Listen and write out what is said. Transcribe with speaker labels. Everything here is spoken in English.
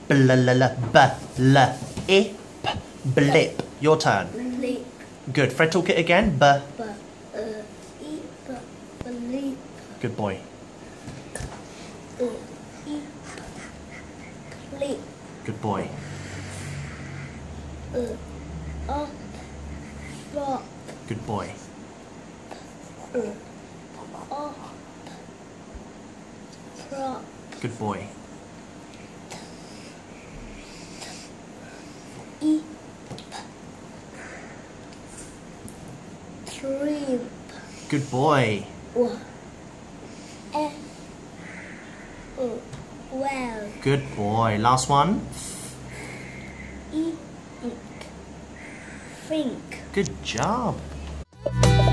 Speaker 1: Blip. Your turn.
Speaker 2: Bleep.
Speaker 1: Good. Fred, talk it again.
Speaker 2: Bleep.
Speaker 1: Good boy.
Speaker 2: Bleep.
Speaker 1: Good boy.
Speaker 2: Up. Drop.
Speaker 1: Good boy.
Speaker 2: Up. Drop.
Speaker 1: Good boy.
Speaker 2: Eat. Shrimp.
Speaker 1: Good boy.
Speaker 2: Well.
Speaker 1: Good boy. Last one.
Speaker 2: Eat. Think.
Speaker 1: Good job.